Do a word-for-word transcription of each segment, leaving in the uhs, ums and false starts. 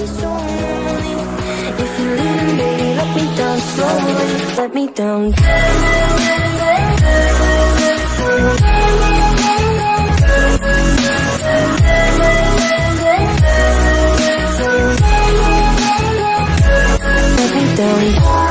be so lonely. If you're leaving, baby, let me down slowly. Let me down. Let me down.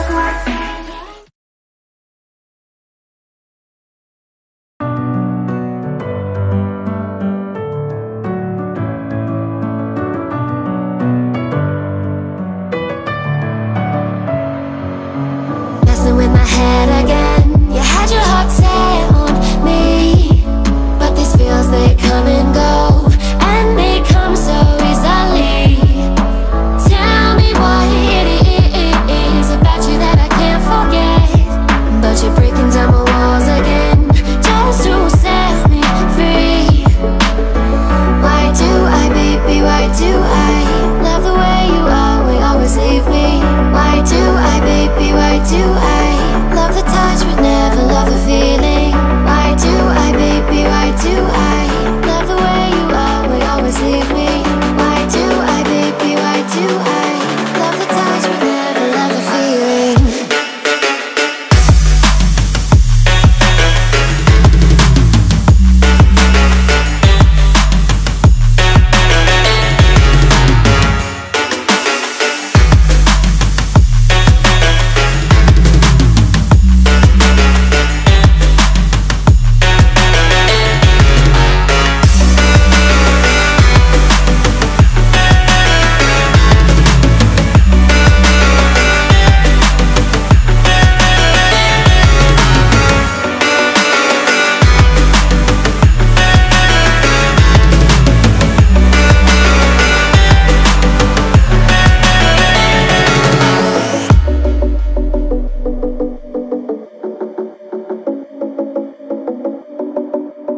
With my head again, you had your heart set on me, but these feels, they come and go, and they come so easily. Tell me what it is about you that I can't forget, but you're breaking down my walls again, just to set me free. Why do I, baby, why do I love the way you are, we always leave me? Why do I, baby, why do I love the touch but never love the feeling? Why do I, baby, why do I love the way you are, we always leave me? Why do I, baby, why do I love the touch but never love the feeling?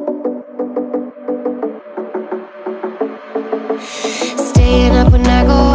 Staying up when I go